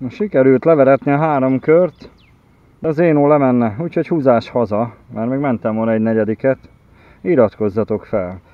Sikerült leveretni a 3 kört, de az Énó lemenne, úgyhogy húzás haza, mert még mentem volna egy 4-et. Iratkozzatok fel!